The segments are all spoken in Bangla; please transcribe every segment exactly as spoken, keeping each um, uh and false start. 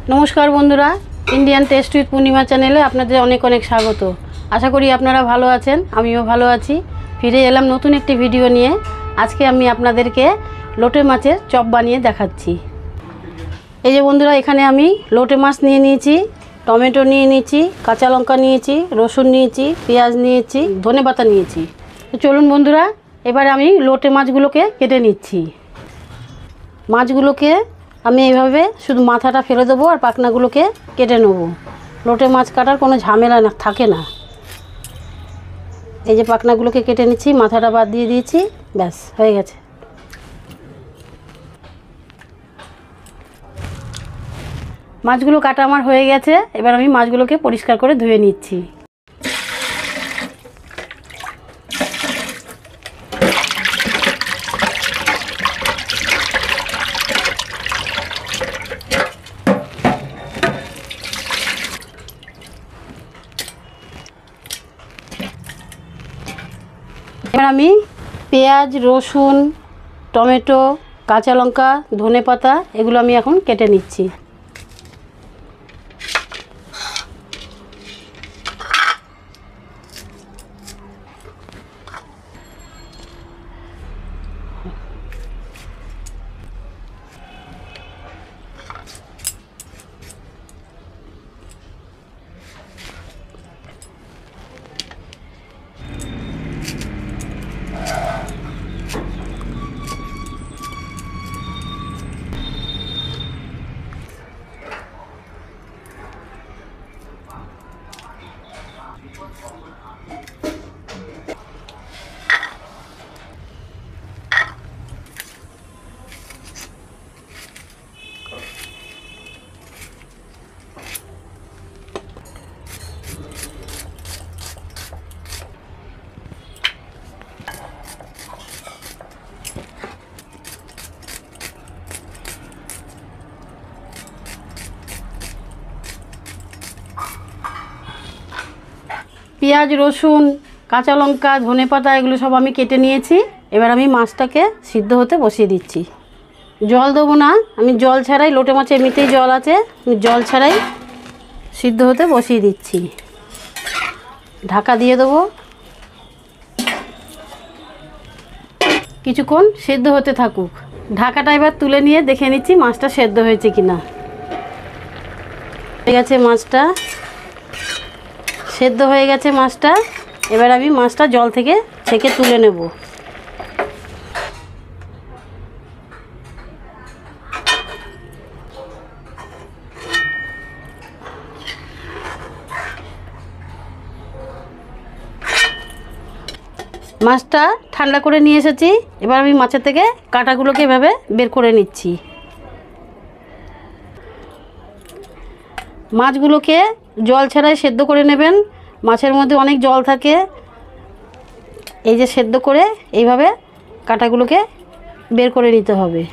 नमस्कार बंधुरा इंडियन टेस्ट उइथ पूर्णिमा चैनेले आपनादेर अनेक अनेक स्वागत। आशा करी आपनारा भालो आछेन, आमिओ भालो आछि। फिरे एलाम नतून एकटी भिडियो निये। आजके आमि आपनादेरके लोटे माछेर चप बानिये देखाच्छि। এই যে বন্ধুরা এখানে আমি লোটে মাছ নিয়ে নিয়েছি, টমেটো নিয়ে নিয়েছি, কাঁচা লঙ্কা নিয়েছি, রসুন নিয়েছি, পেঁয়াজ নিয়েছি, ধনেপাতা নিয়েছি। তো চলুন বন্ধুরা এবারে আমি লোটে মাছগুলোকে কেটে নিচ্ছি। মাছগুলোকে আমি এইভাবে শুধু মাথাটা ফেলে দেবো আর পাখনাগুলোকে কেটে নেব। লোটে মাছ কাটার কোনো ঝামেলা না থাকে না। এই যে পাখনাগুলোকে কেটে নিচ্ছি, মাথাটা বাদ দিয়ে দিয়েছি, ব্যাস হয়ে গেছে। মাছগুলো কাটা আমার হয়ে গেছে। এবার আমি মাছগুলোকে পরিষ্কার করে ধুয়ে নিচ্ছি। এবার আমি পেঁয়াজ, রসুন, টমেটো, কাঁচা লঙ্কা, ধনেপাতা এগুলো আমি এখন কেটে নিচ্ছি। পেঁয়াজ, রসুন, কাঁচা লঙ্কা, ধনেপাতা এগুলো সব আমি কেটে নিয়েছি। এবার আমি মাছটাকে সিদ্ধ হতে বসিয়ে দিচ্ছি। জল দেবো না, আমি জল ছাড়াই, লোটে মাছে এমনিতেই জল আছে, আমি জল ছাড়াই সিদ্ধ হতে বসিয়ে দিচ্ছি। ঢাকা দিয়ে দেবো, কিছুক্ষণ সেদ্ধ হতে থাকুক। ঢাকাটা এবার তুলে নিয়ে দেখে নিচ্ছি মাছটা সেদ্ধ হয়েছে কিনা। হয়ে গেছে মাছটা, সেদ্ধ হয়ে গেছে মাছটা। এবার আমি মাছটা জল থেকে ছেঁকে তুলে নেব। মাছটা ঠান্ডা করে নিয়ে এসেছি। এবার আমি মাছের থেকে কাঁটাগুলোকে এভাবে বের করে নিচ্ছি। মাছগুলোকে জল ছাড়াই সেদ্ধ করে নেবেন। মাছের মধ্যে অনেক জল থাকে। এই যে সেদ্ধ করে এইভাবে কাঁটাগুলোকে বের করে নিতে হবে।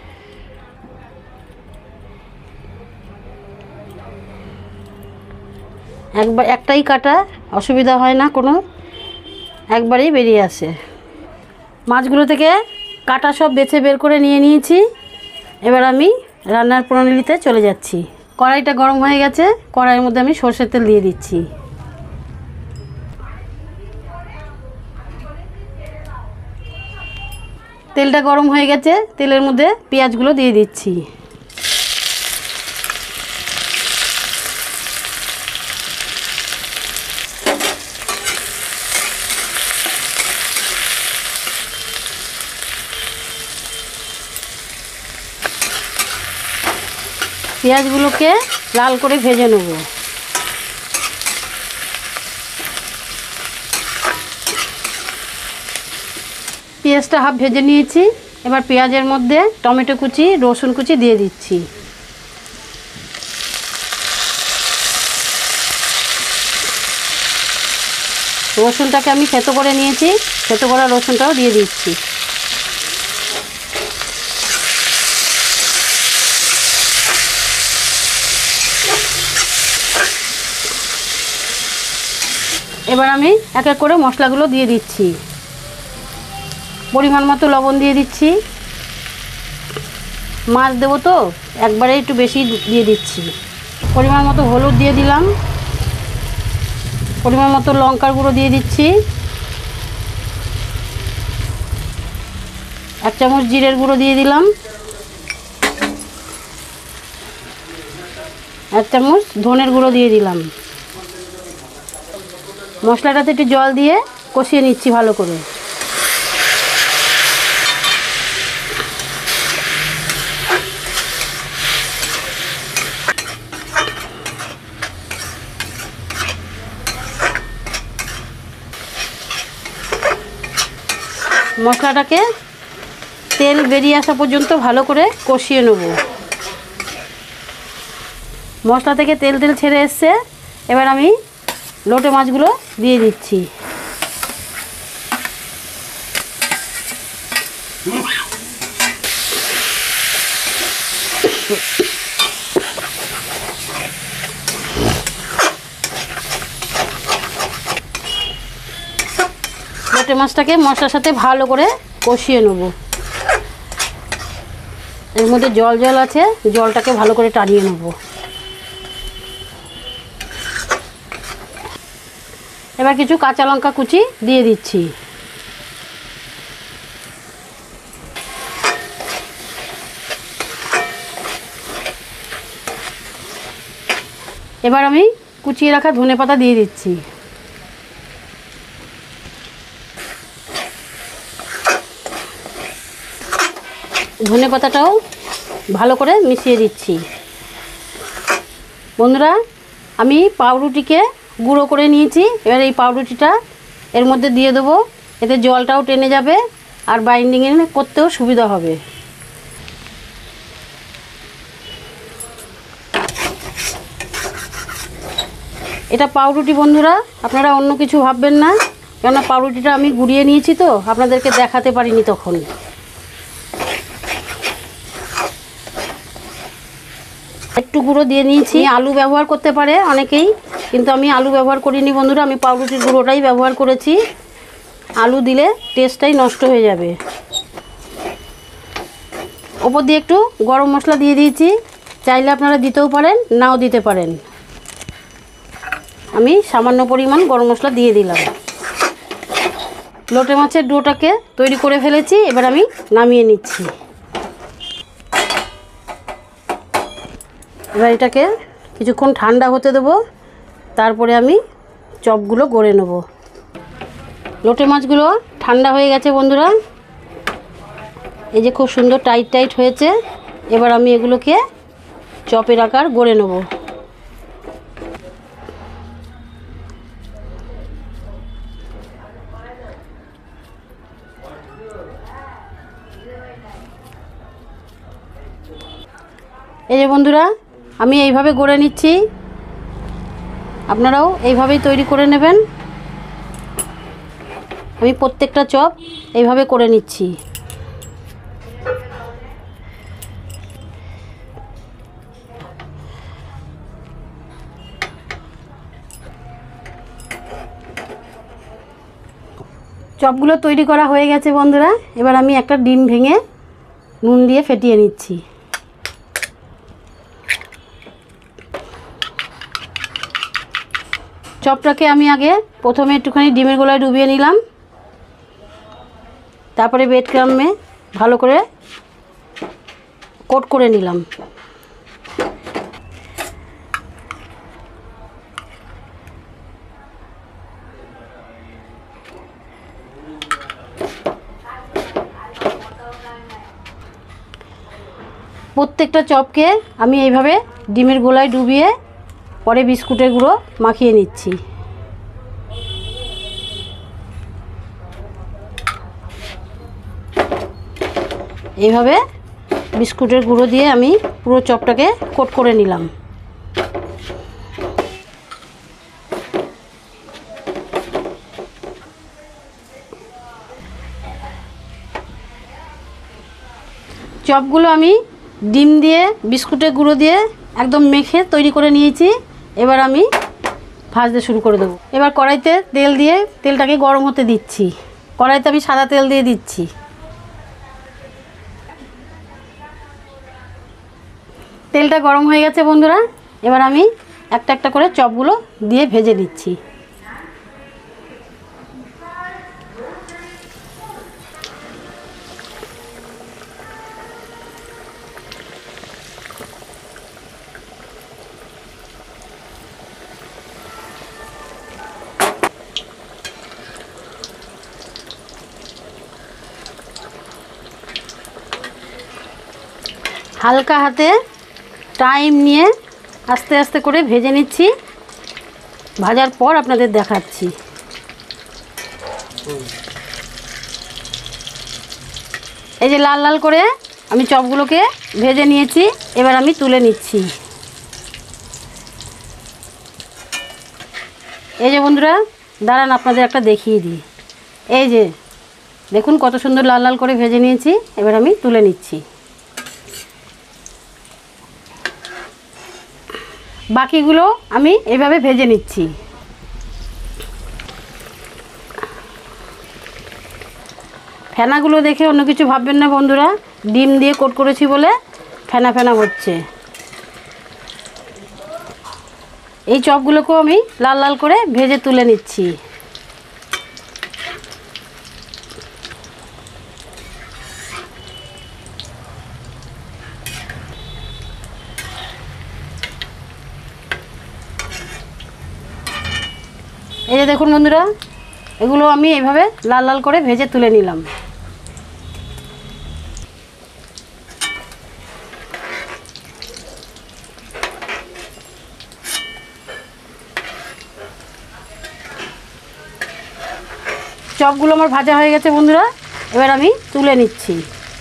একবার একটাই কাটা, অসুবিধা হয় না কোনো, একবারেই বেরিয়ে আসে। মাছগুলো থেকে কাঁটা সব বেছে বের করে নিয়ে নিয়েছি। এবার আমি রান্নার প্রণালীতে চলে যাচ্ছি। কড়াইটা গরম হয়ে গেছে, কড়াইয়ের মধ্যে আমি সরষের তেল দিয়ে দিচ্ছি। তেলটা গরম হয়ে গেছে, তেলের মধ্যে পেঁয়াজগুলো দিয়ে দিচ্ছি। পেঁয়াজগুলোকে লাল করে ভেজে নেব। পেঁয়াজটা হাফ ভেজে নিয়েছি। এবার পেঁয়াজের মধ্যে টমেটো কুচি, রসুন কুচি দিয়ে দিচ্ছি। রসুনটাকে আমি থেতো করে নিয়েছি, থেতো করা রসুনটাও দিয়ে দিচ্ছি। এবার আমি এক এক করে মশলাগুলো দিয়ে দিচ্ছি। পরিমাণ মতো লবণ দিয়ে দিচ্ছি, মাছ দেবো তো একবারে একটু বেশি দিয়ে দিচ্ছি। পরিমাণ মতো হলুদ দিয়ে দিলাম, পরিমাণ মতো লঙ্কার গুঁড়ো দিয়ে দিচ্ছি, এক চামচ জিরের গুঁড়ো দিয়ে দিলাম, এক চামচ ধনের গুঁড়ো দিয়ে দিলাম। মশলাটাতে একটু জল দিয়ে কষিয়ে নিচ্ছি ভালো করে। মশলাটাকে তেল বেরিয়ে আসা পর্যন্ত ভালো করে কষিয়ে নেব। মশলা থেকে তেল তেল ছেড়ে এসছে, এবার আমি লোটে মাছগুলো দিয়ে দিচ্ছি। লোটে মাছটাকে মশলার সাথে ভালো করে কষিয়ে নেব। এর মধ্যে জল জল আছে, জলটাকে ভালো করে টানিয়ে নেব। এবার কিছু কাঁচা লঙ্কা কুচি দিয়ে দিচ্ছি। এবার আমি কুচিয়ে রাখা ধনেপাতা দিয়ে দিচ্ছি। ধনেপাতাটাও ভালো করে মিশিয়ে দিচ্ছি। বন্ধুরা, আমি পাউরুটিকে গুঁড়ো করে নিয়েছি। এবার এই পাউরুটিটা এর মধ্যে দিয়ে দেবো, এতে জলটাও টেনে যাবে আর বাইন্ডিং করতেও সুবিধা হবে। এটা পাউরুটি বন্ধুরা, আপনারা অন্য কিছু ভাববেন না, কেননা পাউরুটিটা আমি গুঁড়িয়ে নিয়েছি তো আপনাদেরকে দেখাতে পারিনি তখন। একটু গুঁড়ো দিয়ে নিয়েছি। আলু ব্যবহার করতে পারে অনেকেই, কিন্তু আমি আলু ব্যবহার করিনি বন্ধুরা, আমি পাউরুটির গুঁড়োটাই ব্যবহার করেছি। আলু দিলে টেস্টটাই নষ্ট হয়ে যাবে। ওপর দিয়ে একটু গরম মশলা দিয়ে দিয়েছি, চাইলে আপনারা দিতেও পারেন, নাও দিতে পারেন। আমি সামান্য পরিমাণ গরম মশলা দিয়ে দিলাম। লোটে মাছের ডোটাকে তৈরি করে ফেলেছি, এবার আমি নামিয়ে নিচ্ছি। এবার এটাকে কিছুক্ষণ ঠান্ডা হতে দেবো, তারপরে আমি চপগুলো গড়ে নেব। লোটে মাছগুলো ঠান্ডা হয়ে গেছে বন্ধুরা, এই যে খুব সুন্দর টাইট টাইট হয়েছে। এবার আমি এগুলোকে চপের আকার গড়ে নেব। এই যে বন্ধুরা, আমি এইভাবে গড়ে নিচ্ছি, আপনারাও এইভাবেই তৈরি করে নেবেন। আমি প্রত্যেকটা চপ এইভাবে করে নিচ্ছি। চপগুলো তৈরি করা হয়ে গেছে বন্ধুরা, এবার আমি একটা ডিম ভেঙে নুন দিয়ে ফেটিয়ে নিচ্ছি। চপটাকে আমি আগে প্রথমে একটুখানি ডিমের গোলায় ডুবিয়ে নিলাম, তারপরে ব্রেড ক্রাম্বে ভালো করে কোট করে নিলাম। প্রত্যেকটা চপকে আমি এইভাবে ডিমের গোলায় ডুবিয়ে পরে বিস্কুটের গুঁড়ো মাখিয়ে নিচ্ছি। এইভাবে বিস্কুটের গুঁড়ো দিয়ে আমি পুরো চপটাকে কোট করে নিলাম। চপগুলো আমি ডিম দিয়ে বিস্কুটের গুঁড়ো দিয়ে একদম মেখে তৈরি করে নিয়েছি। এবার আমি ভাজতে শুরু করে দেবো। এবার কড়াইতে তেল দিয়ে তেলটাকে গরম হতে দিচ্ছি। কড়াইতে আমি সাদা তেল দিয়ে দিচ্ছি। তেলটা গরম হয়ে গেছে বন্ধুরা, এবার আমি একটা একটা করে চপগুলো দিয়ে ভেজে নিচ্ছি। হালকা হাতে টাইম নিয়ে আস্তে আস্তে করে ভেজে নিচ্ছি। ভাজার পর আপনাদের দেখাচ্ছি। এই যে লাল লাল করে আমি চপগুলোকে ভেজে নিয়েছি, এবার আমি তুলে নিচ্ছি। এই যে বন্ধুরা, দাঁড়ান আপনাদের একটা দেখিয়ে দিই। এই যে দেখুন কত সুন্দর লাল লাল করে ভেজে নিয়েছি, এবার আমি তুলে নিচ্ছি। বাকিগুলো আমি এইভাবে ভেজে নিচ্ছি। ফেনাগুলো দেখে অন্য কিছু ভাববেন না বন্ধুরা, ডিম দিয়ে কোট করেছি বলে ফেনা ফেনা হচ্ছে। এই চপগুলোকেও আমি লাল লাল করে ভেজে তুলে নিচ্ছি। এই যে দেখুন বন্ধুরা, এগুলো আমি এইভাবে লাল লাল করে ভেজে তুলে নিলাম। চপগুলো আমার ভাজা হয়ে গেছে বন্ধুরা, এবার আমি তুলে নিচ্ছি।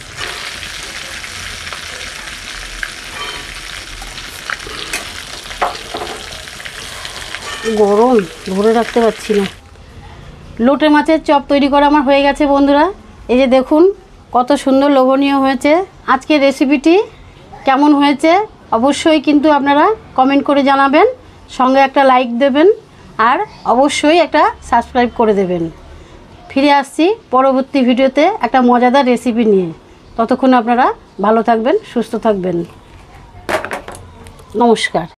গরম, ধরে রাখতে পারছি না। লোটে মাছের চপ তৈরি করা আমার হয়ে গেছে বন্ধুরা। এই যে দেখুন কত সুন্দর লোভনীয় হয়েছে। আজকের রেসিপিটি কেমন হয়েছে অবশ্যই কিন্তু আপনারা কমেন্ট করে জানাবেন, সঙ্গে একটা লাইক দেবেন আর অবশ্যই একটা সাবস্ক্রাইব করে দেবেন। ফিরে আসছি পরবর্তী ভিডিওতে একটা মজাদার রেসিপি নিয়ে। ততক্ষণ আপনারা ভালো থাকবেন, সুস্থ থাকবেন। নমস্কার।